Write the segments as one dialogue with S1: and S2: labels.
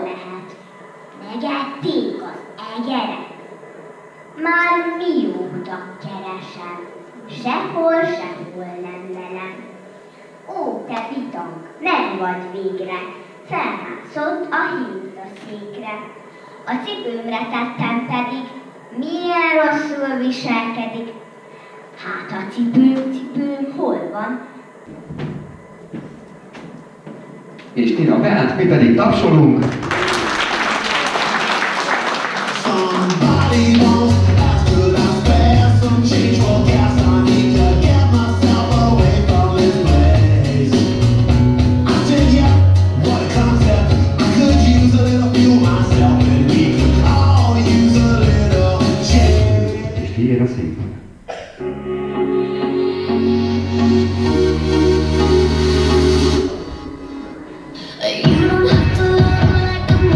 S1: lehet. Megették az egerek. Már mióta keresem, sehol nem lelem. Ó, te bitang, nem vagy végre, felmászott a hintaszékre. A cipőmre tettem pedig, milyen rosszul viselkedik. Hát a cipőm hol van?
S2: És Tina beállt, mi pedig tapsolunk. És kiér a színpad.
S3: You don't have to look like a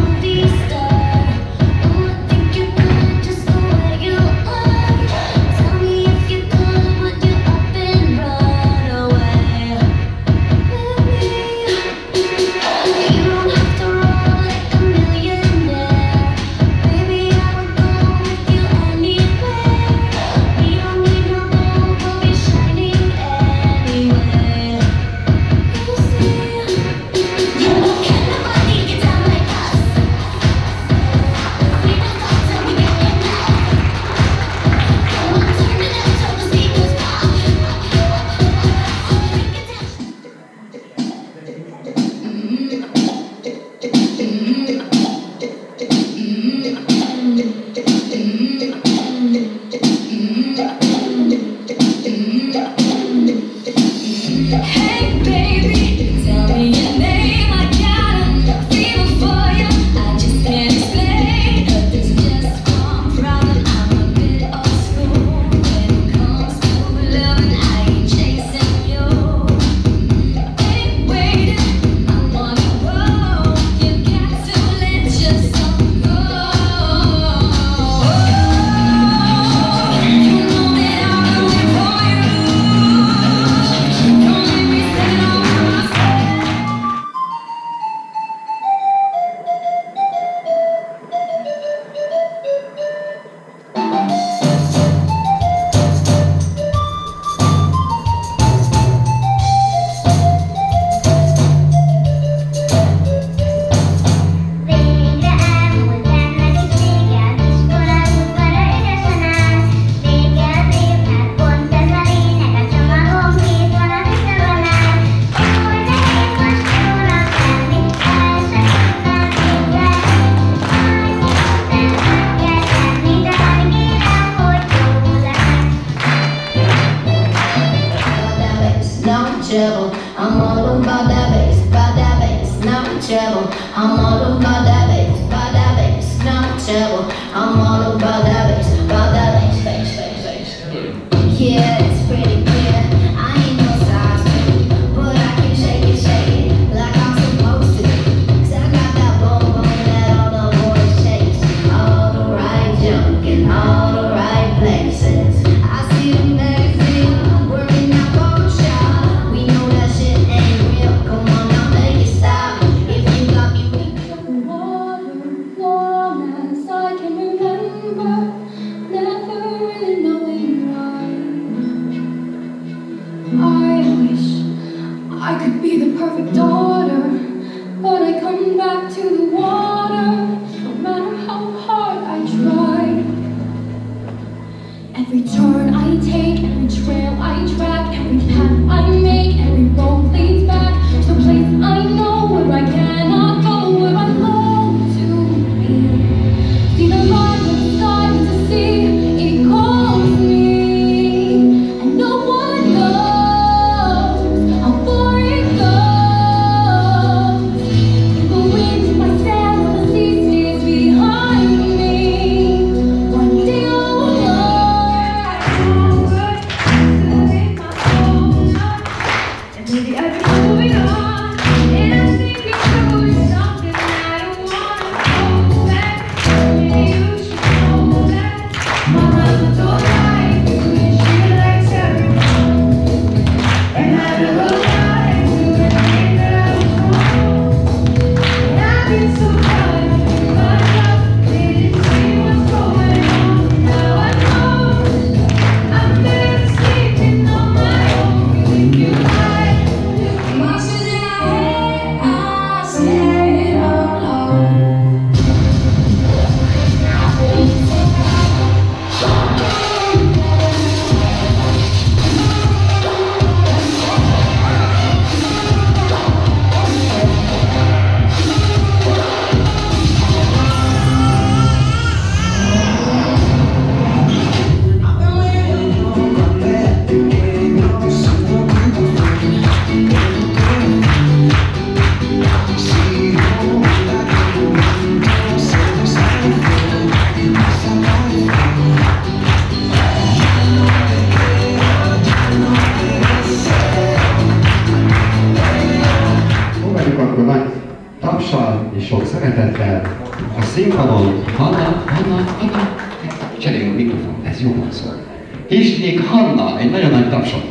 S2: szeretettel a színpadon Hanna, cseréljünk mikrofon, ez jobban szól. Hisnyik Hanna, egy nagyon nagy tapsot.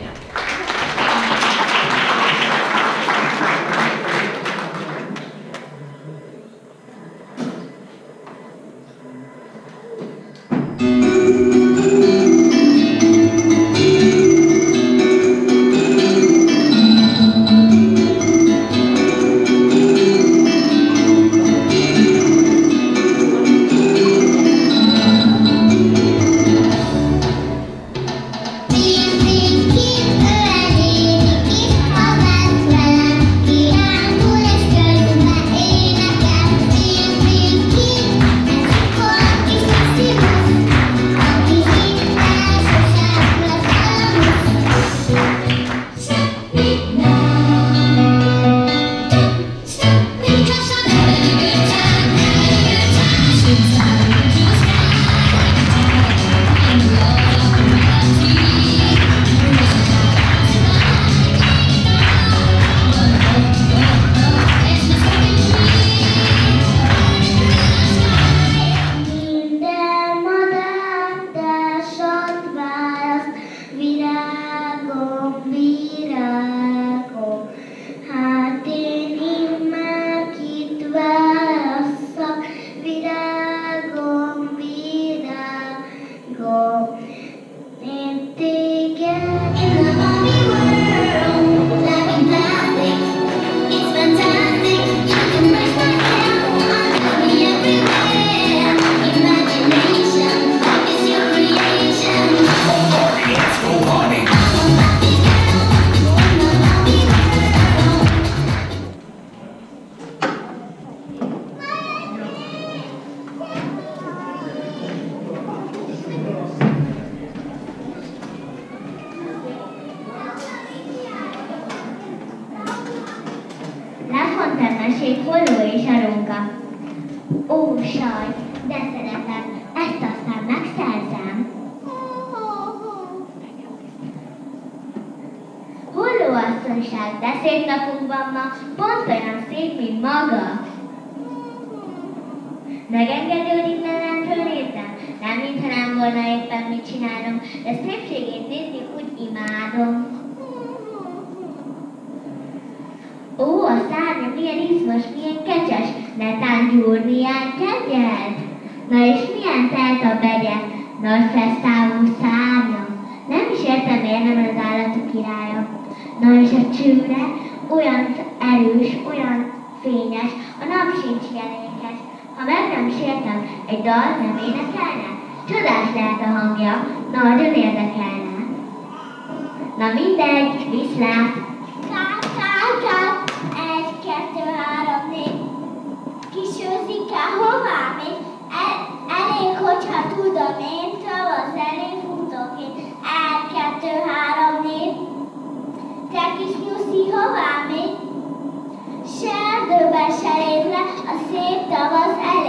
S1: Holló és Aróka. Ó, saj, de szeretem, ezt aztán megszerzem. Holló asszonyság, de szép napunk van ma, pont olyan szép, mint maga. Megengedődik mellentről nézem? Nem, mintha nem volna éppen mit csinálom, de szépségét nézni úgy imádom. Ó, a szárnya milyen izmos, milyen kecses, netán gyúrnián kegyed. Na és milyen telt a begye, nagy fesztávú szárnya. Nem is értem, miért nem az állatok királya. Na és a csőre olyan erős, olyan fényes, a nap sincs ilyen ékes. Ha meg nem sértem, egy dalt nem énekelne? Csodás lehet a hangja, nagyon érdekelne. Na mindegy, viszlát! Egy, kettő, három, négy. Kis Józsika, hová mész? Elég, hogyha tudom én, tavasz elé futok én. Egy, kettő, három, négy. Te kis Nyuszi, hová mész? Se erdőben, se révre, a szép tavasz elé.